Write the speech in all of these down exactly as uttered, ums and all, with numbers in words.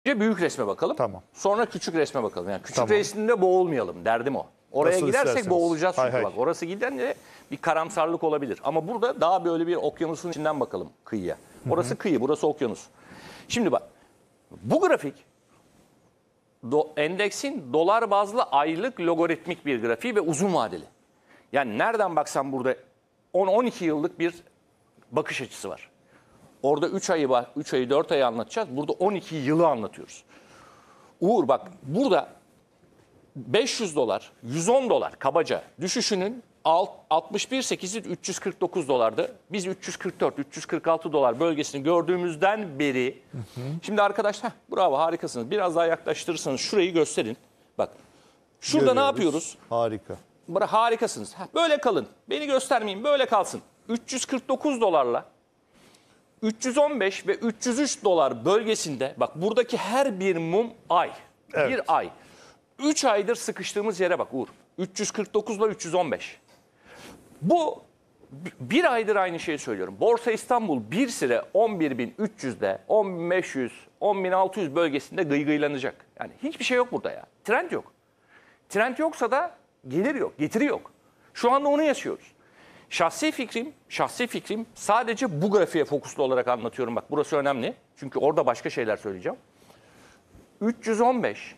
Önce büyük resme bakalım. Tamam. Sonra küçük resme bakalım. Yani küçük Tamam. resminde boğulmayalım. Derdim o. Oraya Nasıl gidersek isterseniz. boğulacağız çünkü. Hay hay. Bak orası gidince bir karamsarlık olabilir. Ama burada daha böyle bir okyanusun içinden bakalım kıyıya. Orası Hı-hı. kıyı, burası okyanus. Şimdi bak bu grafik do, endeksin dolar bazlı aylık logaritmik bir grafiği ve uzun vadeli. Yani nereden baksan burada on on iki yıllık bir bakış açısı var. Orada üç ayı var, üç ayı dört ayı anlatacağız. Burada on iki yılı anlatıyoruz. Uğur bak burada beş yüz dolar, yüz on dolar kabaca düşüşünün altmış bir sekizi üç yüz kırk dokuz dolardı. Biz üç yüz kırk dört üç yüz kırk altı dolar bölgesini gördüğümüzden beri. Hı hı. Şimdi arkadaşlar bravo harikasınız. Biraz daha yaklaştırırsanız şurayı gösterin. Bak şurada Görüyoruz. Ne yapıyoruz? Harika. Harikasınız. Böyle kalın. Beni göstermeyin böyle kalsın. üç yüz kırk dokuz dolarla üç yüz on beş ve üç yüz üç dolar bölgesinde bak buradaki her bir mum ay. Evet. Bir ay. üç aydır sıkıştığımız yere bak Uğur. üç yüz kırk dokuz ile üç yüz on beş. Bu bir aydır aynı şeyi söylüyorum. Borsa İstanbul bir süre on bir bin üç yüzde, on bin beş yüz, on bin altı yüz bölgesinde gıygıylanacak. Yani hiçbir şey yok burada ya. Trend yok. Trend yoksa da gelir yok, getiri yok. Şu anda onu yaşıyoruz. Şahsi fikrim, şahsi fikrim sadece bu grafiğe fokuslu olarak anlatıyorum. Bak burası önemli. Çünkü orada başka şeyler söyleyeceğim. üç yüz on beş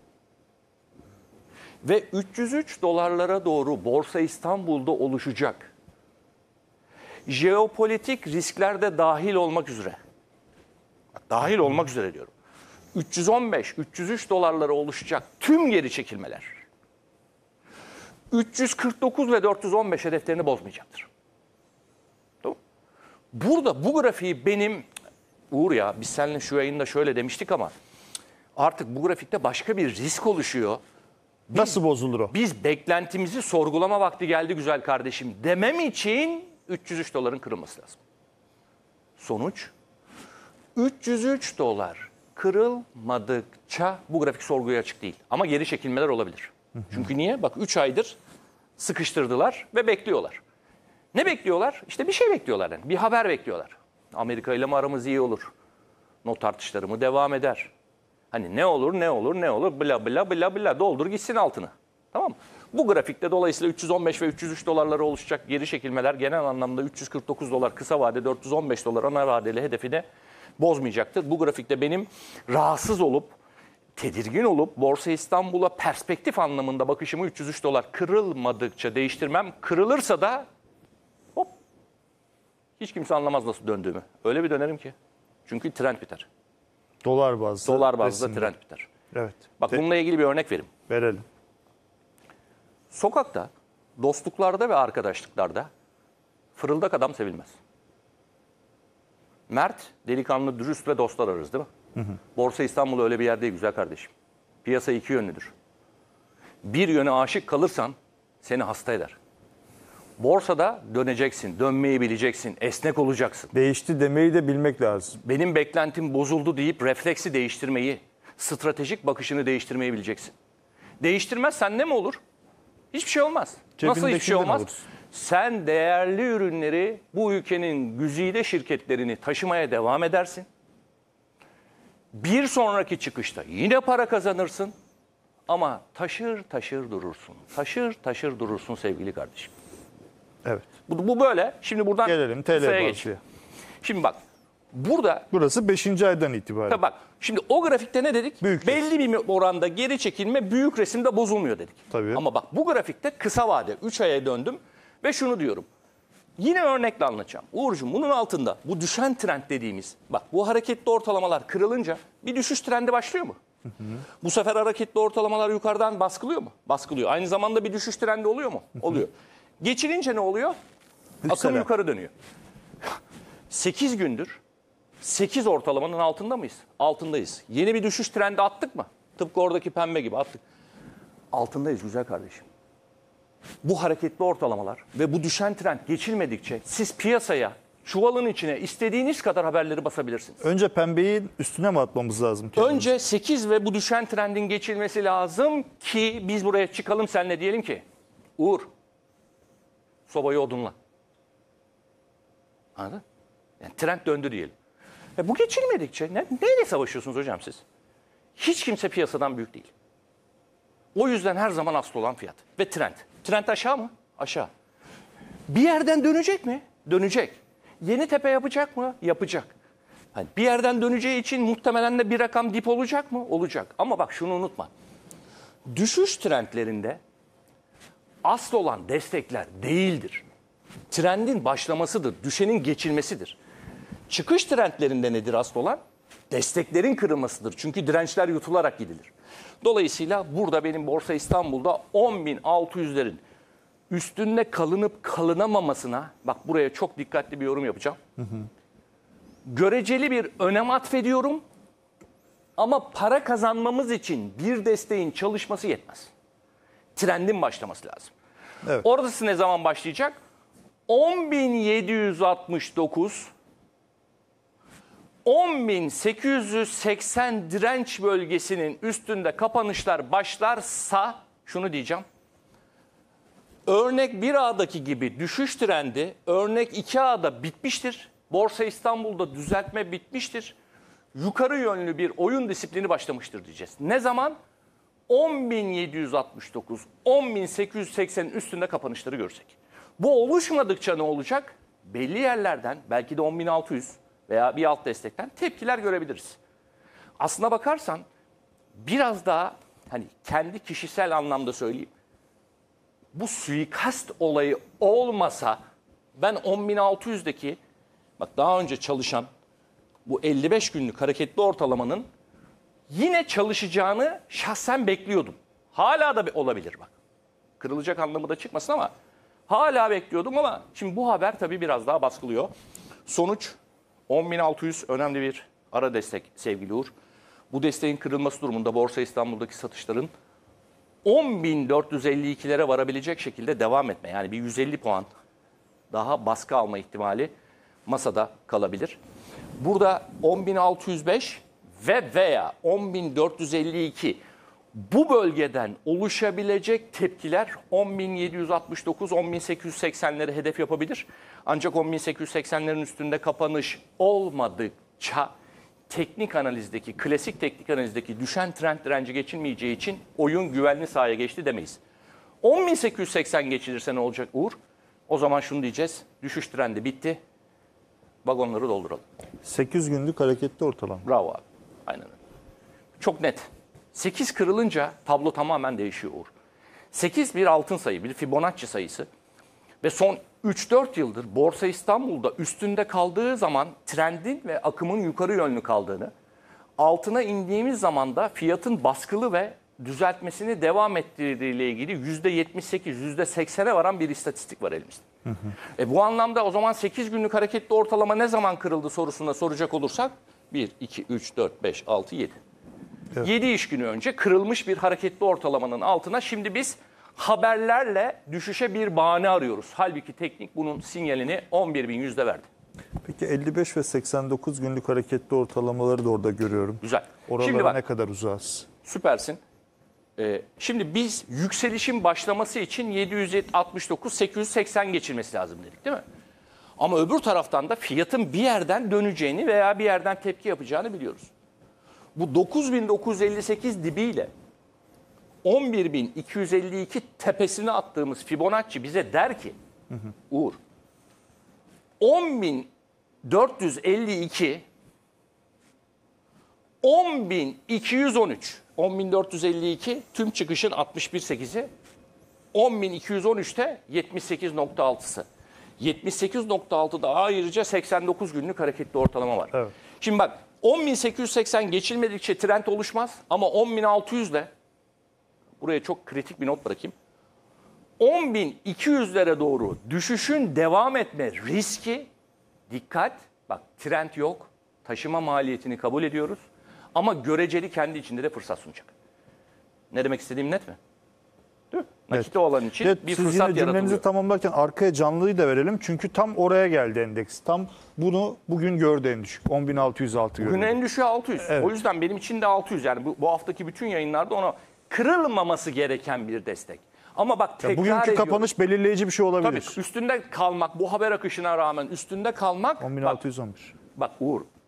ve üç yüz üç dolarlara doğru Borsa İstanbul'da oluşacak jeopolitik riskler de dahil olmak üzere. Dahil olmak üzere diyorum. üç yüz on beş üç yüz üç dolarlara oluşacak tüm geri çekilmeler üç yüz kırk dokuz ve dört yüz on beş hedeflerini bozmayacaktır. Tamam. Burada bu grafiği benim Uğur ya biz seninle şu yayında şöyle demiştik ama artık bu grafikte başka bir risk oluşuyor. Biz, Nasıl bozulur o? Biz beklentimizi sorgulama vakti geldi güzel kardeşim demem için üç yüz üç doların kırılması lazım. Sonuç üç yüz üç dolar kırılmadıkça bu grafik sorguya açık değil. Ama geri çekilmeler olabilir. Hı hı. Çünkü niye? Bak üç aydır sıkıştırdılar ve bekliyorlar. Ne bekliyorlar? İşte bir şey bekliyorlar. Yani. Bir haber bekliyorlar. Amerika ile mi aramız iyi olur? Not artışları mı devam eder? Hani ne olur, ne olur, ne olur, bla bla bla bla doldur gitsin altını. Tamam mı? Bu grafikte dolayısıyla üç yüz on beş ve üç yüz üç dolarlara oluşacak geri çekilmeler genel anlamda üç yüz kırk dokuz dolar kısa vade, dört yüz on beş dolar ana vadeli hedefini bozmayacaktır. Bu grafikte benim rahatsız olup, tedirgin olup Borsa İstanbul'a perspektif anlamında bakışımı üç yüz üç dolar kırılmadıkça değiştirmem. Kırılırsa da hop hiç kimse anlamaz nasıl döndüğümü. Öyle bir dönerim ki. Çünkü trend biter. Dolar bazlı. Dolar bazlı trend biter. Evet. Bak bununla ilgili bir örnek vereyim. Verelim. Sokakta, dostluklarda ve arkadaşlıklarda fırıldak adam sevilmez. Mert, delikanlı, dürüst ve dostlar ararız değil mi? Hı hı. Borsa İstanbul öyle bir yer değil güzel kardeşim. Piyasa iki yönlüdür. Bir yöne aşık kalırsan seni hasta eder. Borsada döneceksin, dönmeyi bileceksin, esnek olacaksın. Değişti demeyi de bilmek lazım. Benim beklentim bozuldu deyip refleksi değiştirmeyi, stratejik bakışını değiştirmeyi bileceksin. Değiştirmezsen ne mi olur? Hiçbir şey olmaz. Nasıl hiçbir şey olmaz? Olursun. Sen değerli ürünleri bu ülkenin güzide şirketlerini taşımaya devam edersin. Bir sonraki çıkışta yine para kazanırsın. Ama taşır taşır durursun. Taşır taşır durursun sevgili kardeşim. Evet. Bu, bu böyle. Şimdi buradan gelelim T L geç. Şimdi bak. Burada burası beşinci aydan itibaren. Tabii bak. Şimdi o grafikte ne dedik? Büyük Belli resim. Bir oranda geri çekilme büyük resimde bozulmuyor dedik. Tabii. Ama bak bu grafikte kısa vade üç aya döndüm ve şunu diyorum. Yine örnekle anlatacağım. Uğurcuğum bunun altında bu düşen trend dediğimiz bak bu hareketli ortalamalar kırılınca bir düşüş trendi başlıyor mu? Hı hı. Bu sefer hareketli ortalamalar yukarıdan baskılıyor mu? Baskılıyor. Aynı zamanda bir düşüş trendi oluyor mu? Hı hı. Oluyor. Geçilince ne oluyor? Akım yukarı dönüyor. sekiz gündür sekiz ortalamanın altında mıyız? Altındayız. Yeni bir düşüş trendi attık mı? Tıpkı oradaki pembe gibi attık. Altındayız güzel kardeşim. Bu hareketli ortalamalar ve bu düşen trend geçilmedikçe siz piyasaya çuvalın içine istediğiniz kadar haberleri basabilirsiniz. Önce pembeyi üstüne mi atmamız lazım? Kendimiz? Önce sekiz ve bu düşen trendin geçilmesi lazım ki biz buraya çıkalım seninle diyelim ki Uğur sobayı odunla. Anladın? Yani trend döndü diyelim. E bu geçilmedikçe ne, neyle savaşıyorsunuz hocam siz? hiç kimse piyasadan büyük değil. O yüzden her zaman asıl olan fiyat ve trend. Trend aşağı mı? Aşağı. Bir yerden dönecek mi? Dönecek. Yeni tepe yapacak mı? Yapacak. Hani bir yerden döneceği için muhtemelen de bir rakam dip olacak mı? Olacak. Ama bak şunu unutma. Düşüş trendlerinde asıl olan destekler değildir. Trendin başlamasıdır, düşenin geçilmesidir. Çıkış trendlerinde nedir asıl olan? Desteklerin kırılmasıdır. Çünkü dirençler yutularak gidilir. Dolayısıyla burada benim Borsa İstanbul'da on bin altı yüzlerin üstünde kalınıp kalınamamasına, bak buraya çok dikkatli bir yorum yapacağım. Hı hı. Göreceli bir önem atfediyorum ama para kazanmamız için bir desteğin çalışması yetmez. Trendin başlaması lazım. Evet. Orası ne zaman başlayacak? on bin yedi yüz altmış dokuz on bin sekiz yüz seksen direnç bölgesinin üstünde kapanışlar başlarsa şunu diyeceğim. Örnek bir A'daki gibi düşüş trendi örnek iki A'da bitmiştir. Borsa İstanbul'da düzeltme bitmiştir. Yukarı yönlü bir oyun disiplini başlamıştır diyeceğiz. Ne zaman? on bin yedi yüz altmış dokuz on bin sekiz yüz seksenin üstünde kapanışları görsek. Bu oluşmadıkça ne olacak? Belli yerlerden belki de on bin altı yüz veya bir alt destekten tepkiler görebiliriz. Aslına bakarsan biraz daha hani kendi kişisel anlamda söyleyeyim. Bu suikast olayı olmasa ben on bin altı yüzdeki bak daha önce çalışan bu elli beş günlük hareketli ortalamanın yine çalışacağını şahsen bekliyordum. Hala da olabilir bak. Kırılacak anlamı da çıkmasın ama hala bekliyordum ama şimdi bu haber tabii biraz daha baskılıyor. Sonuç on bin altı yüz önemli bir ara destek sevgili Uğur. Bu desteğin kırılması durumunda Borsa İstanbul'daki satışların on bin dört yüz elli ikilere varabilecek şekilde devam etme. Yani bir yüz elli puan daha baskı alma ihtimali masada kalabilir. Burada on bin altı yüz beş ve veya on bin dört yüz elli iki bu bölgeden oluşabilecek tepkiler on bin yedi yüz altmış dokuz on bin sekiz yüz seksenleri hedef yapabilir. Ancak on bin sekiz yüz seksenlerin üstünde kapanış olmadıkça teknik analizdeki, klasik teknik analizdeki düşen trend direnci geçilmeyeceği için oyun güvenli sahaya geçti demeyiz. on bin sekiz yüz seksen geçilirse ne olacak Uğur? O zaman şunu diyeceğiz. Düşüş trendi bitti. Vagonları dolduralım. sekiz günlük hareketli ortalama. Bravo abi. Aynen öyle. Çok net. sekiz kırılınca tablo tamamen değişiyor Uğur. sekiz bir altın sayı, bir Fibonacci sayısı. Ve son üç dört yıldır Borsa İstanbul'da üstünde kaldığı zaman trendin ve akımın yukarı yönlü kaldığını, altına indiğimiz zaman da fiyatın baskılı ve düzeltmesini devam ettirdiğiyle ilgili yüzde yetmiş sekiz, yüzde seksene varan bir istatistik var elimizde. Hı hı. E bu anlamda o zaman sekiz günlük hareketli ortalama ne zaman kırıldı sorusunda soracak olursak bir, iki, üç, dört, beş, altı, yedi. Evet. yedi iş günü önce kırılmış bir hareketli ortalamanın altına şimdi biz haberlerle düşüşe bir bahane arıyoruz. Halbuki teknik bunun sinyalini on bir bin yüzde verdi. Peki elli beş ve seksen dokuz günlük hareketli ortalamaları da orada görüyorum. Güzel. Oralara Şimdi bak, ne kadar uzağız? Süpersin. Ee, şimdi biz yükselişin başlaması için yedi yüz altmış dokuz sekiz yüz seksen geçilmesi lazım dedik değil mi? Ama öbür taraftan da fiyatın bir yerden döneceğini veya bir yerden tepki yapacağını biliyoruz. Bu dokuz bin dokuz yüz elli sekiz dibiyle on bir bin iki yüz elli iki tepesine attığımız Fibonacci bize der ki hı hı. Uğur on bin dört yüz elli iki on bin iki yüz on üç on bin dört yüz elli iki tüm çıkışın altmış bir virgül sekizi on bin iki yüz on üçte yetmiş sekiz virgül altısı yetmiş sekiz virgül altıda ayrıca seksen dokuz günlük hareketli ortalama var. Evet. Şimdi bak on bin sekiz yüz seksen geçilmedikçe trend oluşmaz ama on bin altı yüzle buraya çok kritik bir not bırakayım. on bin iki yüzlere doğru düşüşün devam etme riski, dikkat, bak trend yok, taşıma maliyetini kabul ediyoruz ama göreceli kendi içinde de fırsat sunacak. Ne demek istediğim net mi? Değil mi? Nakit evet. olan için evet, bir fırsat yaratılıyor. Cümlenizi tamamlarken arkaya canlıyı da verelim çünkü tam oraya geldi endeks. Tam bunu bugün gördü en düşük. on bin altı yüz altı gördü. Bugün en düşüğü altı yüz. Evet. O yüzden benim için de altı yüz. Yani bu, bu haftaki bütün yayınlarda ona kırılmaması gereken bir destek. Ama bak tekrar bugünkü ediyorum. kapanış belirleyici bir şey olabilir. Tabii üstünde kalmak, bu haber akışına rağmen üstünde kalmak. on bin altı yüz on bir. Bak, bak Uğur,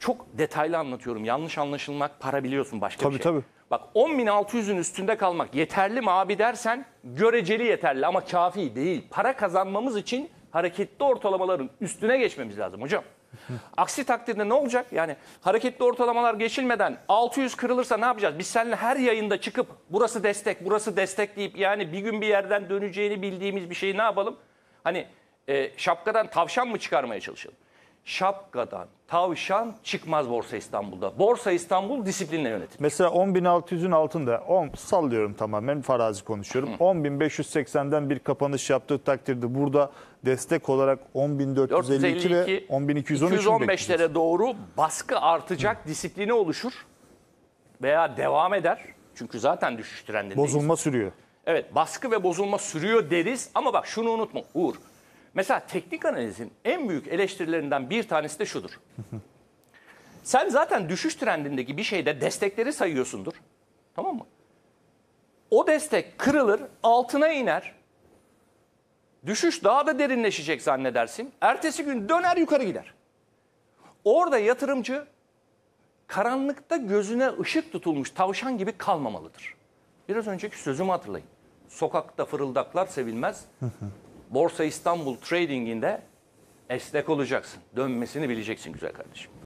çok detaylı anlatıyorum. Yanlış anlaşılmak para biliyorsun başka Tabii, bir şey. tabii. Bak on bin altı yüzün üstünde kalmak yeterli mi abi dersen göreceli yeterli ama kafi değil. Para kazanmamız için hareketli ortalamaların üstüne geçmemiz lazım hocam. Aksi takdirde ne olacak? Yani hareketli ortalamalar geçilmeden altı yüz kırılırsa ne yapacağız? Biz seninle her yayında çıkıp burası destek, burası destek deyip yani bir gün bir yerden döneceğini bildiğimiz bir şeyi ne yapalım? Hani e, şapkadan tavşan mı çıkarmaya çalışalım? Şapkadan tavşan çıkmaz Borsa İstanbul'da. Borsa İstanbul disiplinle yönetilir. Mesela on bin altı yüzün altında on sallıyorum, tamamen farazi konuşuyorum. on bin beş yüz seksenden bir kapanış yaptığı takdirde burada destek olarak on bin dört yüz elli iki ve on bin iki yüz on üç iki yüz on beşlere doğru baskı artacak, disiplini oluşur veya devam eder. Çünkü zaten düşüş trendindeyiz. bozulma sürüyor. Evet, baskı ve bozulma sürüyor deriz ama bak şunu unutma Uğur. Mesela teknik analizin en büyük eleştirilerinden bir tanesi de şudur. Sen zaten düşüş trendindeki bir şeyde destekleri sayıyorsundur. Tamam mı? O destek kırılır, altına iner. Düşüş daha da derinleşecek zannedersin. Ertesi gün döner yukarı gider. Orada yatırımcı karanlıkta gözüne ışık tutulmuş tavşan gibi kalmamalıdır. Biraz önceki sözümü hatırlayın. Sokakta fırıldaklar sevilmez. Borsa İstanbul Trading'inde esnek olacaksın. Dönmesini bileceksin güzel kardeşim.